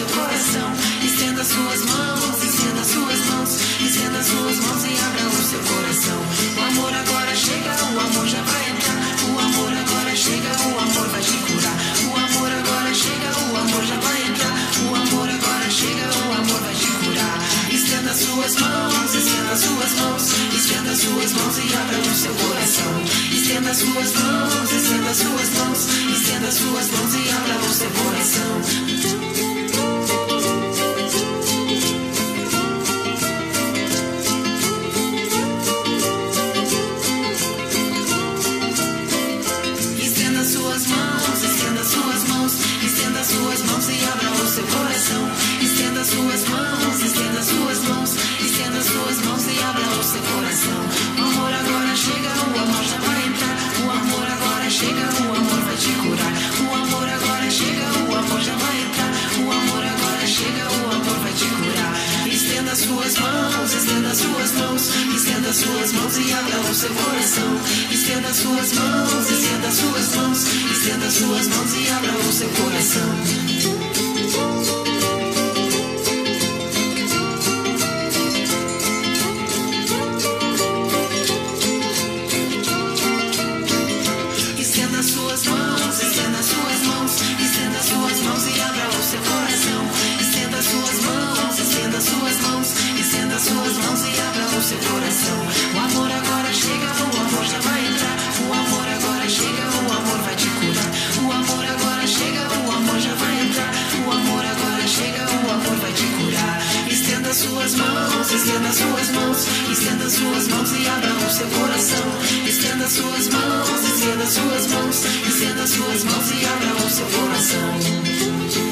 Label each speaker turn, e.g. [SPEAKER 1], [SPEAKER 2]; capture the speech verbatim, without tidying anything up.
[SPEAKER 1] seu coração. Estenda suas mãos, estenda suas mãos, estenda suas mãos e abra o seu coração. O amor agora chega, o amor já vai entrar. O amor agora chega, o amor vai te curar. O amor agora chega, o amor já vai entrar. O amor agora chega, o amor vai te curar. Estenda suas mãos, estenda suas mãos, estenda suas mãos e abra o seu coração. Estenda suas mãos, estenda suas mãos, estenda suas mãos e abra o seu coração. Suas mãos, estenda suas mãos, estenda suas mãos e abra o seu coração. Estenda suas mãos, estenda suas mãos, estenda suas mãos e abra o seu coração. O amor agora chega, o amor já vai entrar. O amor agora chega, o amor vai te curar. O amor agora chega, o amor já vai entrar. O amor agora chega, o amor vai te curar. Estenda suas mãos, estenda suas mãos, estenda suas mãos e abra o seu coração. Estenda suas mãos, estenda suas mãos, estenda suas mãos e abra o seu coração. Estenda suas mãos, estenda suas mãos, estenda suas mãos e abra o seu coração. Estenda suas mãos, estenda suas mãos, estenda suas mãos e abra o seu coração. O amor agora chega, o amor já vai entrar. O amor agora chega, o amor vai te curar. O amor agora chega, o amor já vai entrar. O amor agora chega, o amor vai te curar. Estenda suas mãos, estenda suas mãos, estenda suas mãos e abra o seu coração. Estenda suas mãos, estenda suas mãos, estenda suas mãos e abra o seu coração.